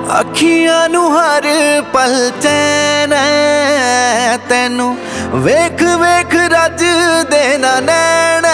अखियां नू हर पल चैन तैनू वेख वेख रज देना नैन।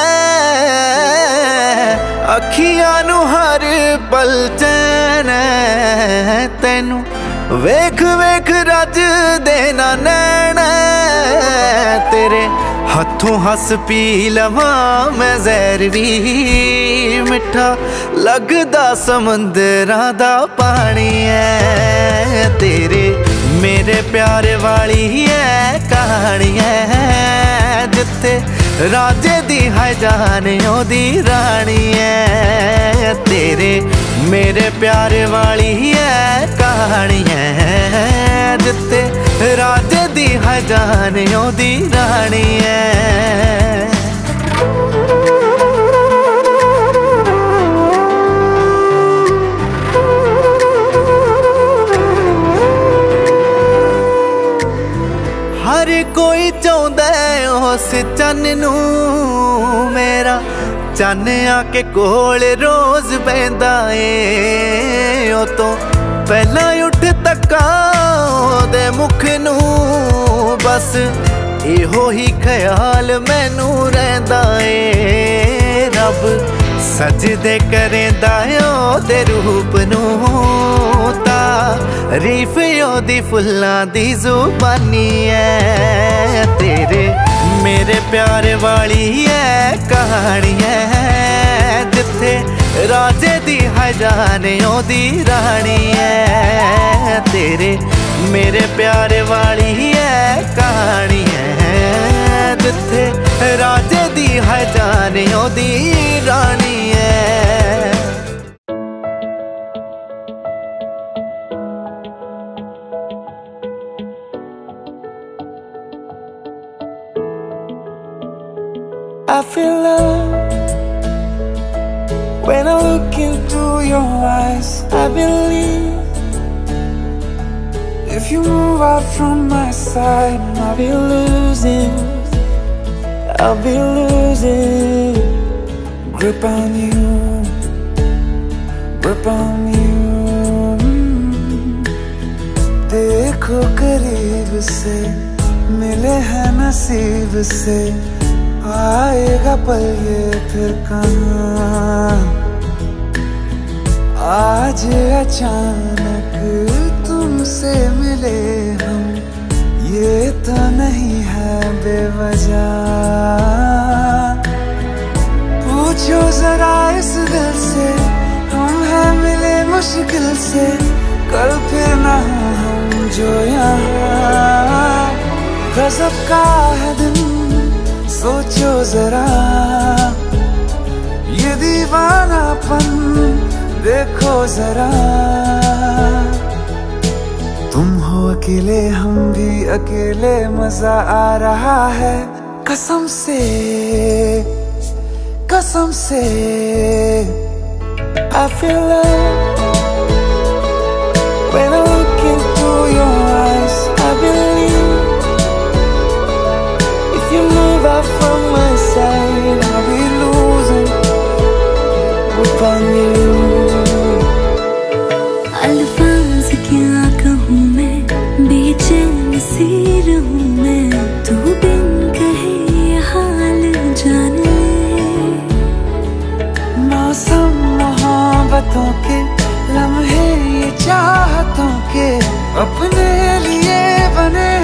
अखियां नू हर पल चैन तैनू वेख वेख रज देना नैन। तेरे हथों हस पी लवा मैं जहर भी मिठा लगदा समंदरां दा पानी है। तेरे मेरे प्यारे वाली है कहानी है जिथे राजे दी है जाने ओदी रानी है। तेरे मेरे प्यारे वाली है कहानी है जिथे राजे दी है जाने ओदी रानी है। हर कोई चाहता है उस चन नू मेरा चन आके कोल रोज बहंदा है। ओ तो पहला उठ तका दे मुख नू बस इहो ही ख्याल मैनू रहिंदा है। रब सजदे करेंदा ओदे रूप नू तारीफ ओदी फुल्लां दी जुबानी है। तेरे मेरे प्यारे वाली है कहानी है जिथे राजे दी है जाने ओदी रानी है। तेरे मेरे प्यारे वाली है कहानी है जिथे राजे दी है जाने ओदी रानी है। I feel love when I look into your eyes. I believe if you move out from my side, I'll be losing grip on you, grip on you। देखो करीब से मिले हैं नसीब से आएगा पल ये फिर कहाँ। आज अचानक तुमसे मिले हम ये तो नहीं है बेवजह। पूछो जरा इस दिल से हम हैं मिले मुश्किल से कल फिर ना हो हम जो यहाँ। गजब का है दिन सोचो जरा ये दीवानापन देखो जरा। तुम हो अकेले हम भी अकेले मजा आ रहा है कसम से कसम से। I feel love when I look into your eyes. I believe if you move out from my side, I'll be losing grip on you। अल्फाज क्या कहूँ मैं बेचैन सी रहूँ मैं तू बिन कहे ये हाल जान ले। मौसम मोहब्बतों के लम्हे ये चाहतों के अपने लिए बने